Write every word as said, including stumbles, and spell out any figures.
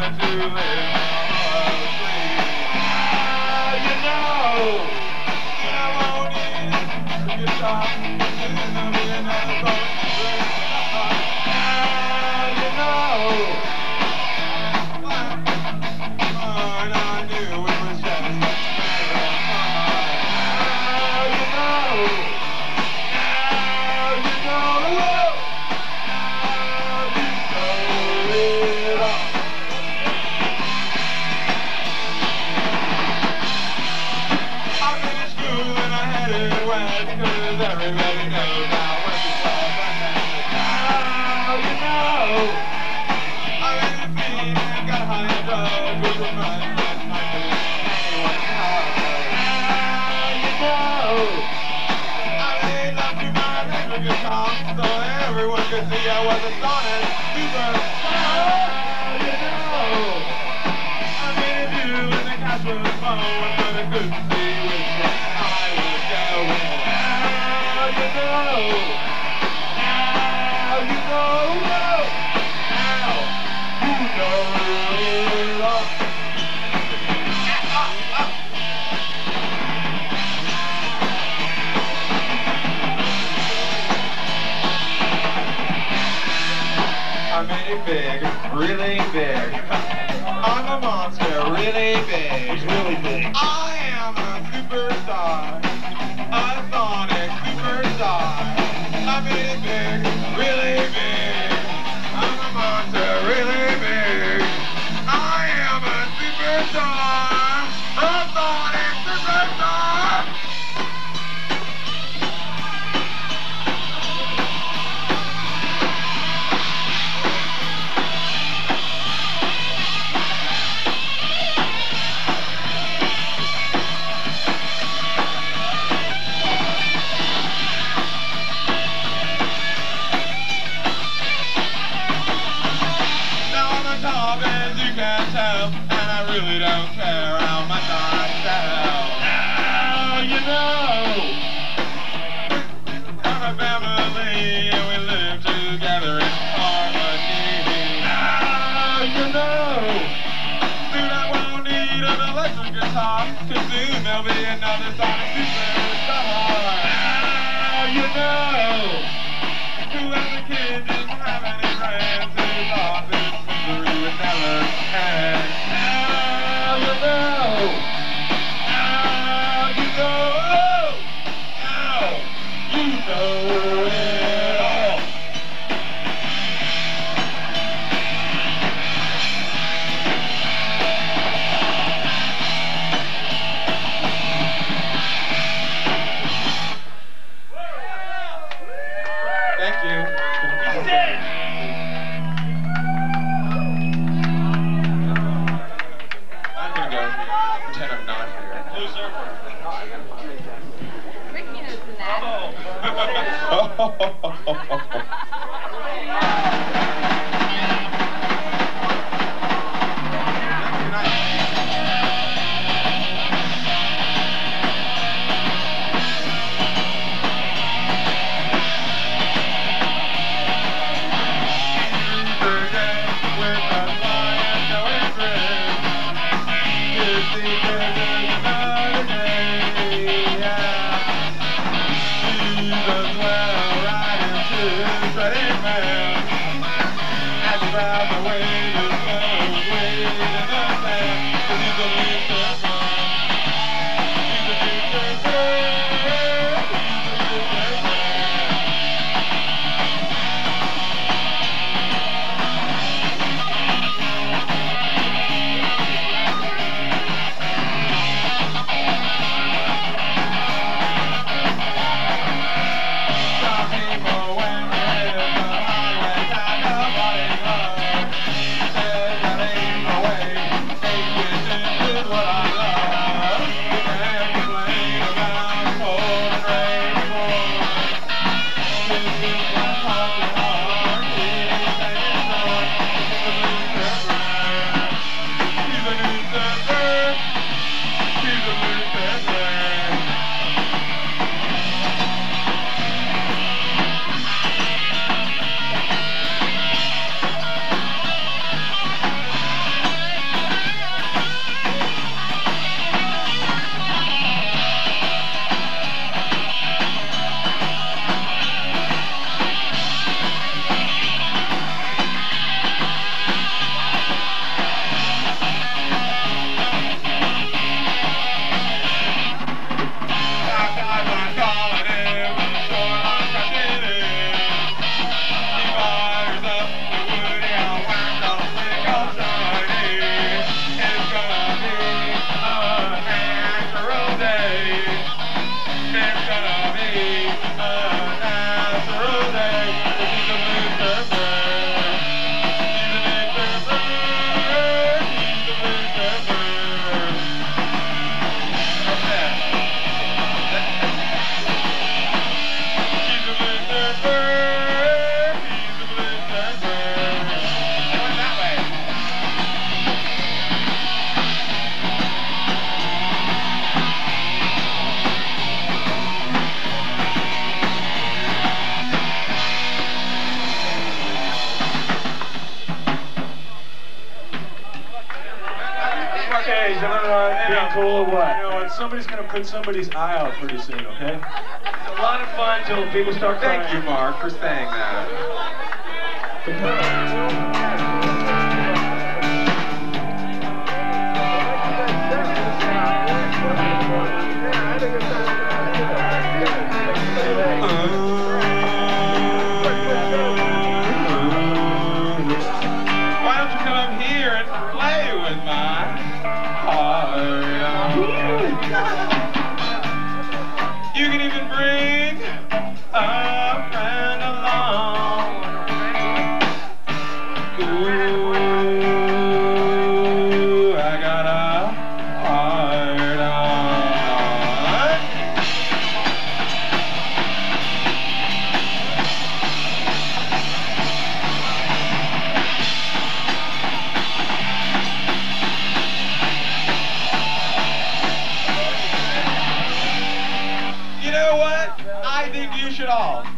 wanted to live free. Ah, you know, I won't need a guitar. There's no be another song. Ah, you know, and I knew it was just a matter of time. Ah, you know, now you know, now you know it all. I finished school and I headed west, cause everybody knows how west is all but now you know. I made a scene and got high and drugs, which was much less nice than anyone else. Now you know. I made love to my electric guitar, so everyone could see I was a sonic superstar. Now you know. I made a view in the cash was phone, but I couldn't see which way I was going. Now you know. Now you know. Now you know it all. I made it big, really big. I'm a monster, really big. He's really big. I am a superstar, a sonic superstar. I made it big, really big. I'm a monster, really big. I am a superstar, a sonic superstar. As you can tell, and I really don't care how much I sell. Now you know, I'm a family and we live together in harmony. Now you know, soon I won't need an electric guitar, 'cause soon there'll be another sonic superstar. Now you know, who as a kid didn't have any friends who thought this misery would never end. Now you know. Now you know. Now you know it all. Thank you. He's dead. I'm gonna go pretend I'm not here. Blue Surfer. Ricky knows the that. Good night. Jesus, well, right into stage. I don't know. You Being know, cool or what? You know what? Somebody's gonna put somebody's eye out pretty soon. Okay. It's a lot of fun till people start crying. Thank you, Mark, for saying that. Why don't you come up here and play with my heart? You can even bring a friend along. Ooh, I got a heart on. You know what? I think you should all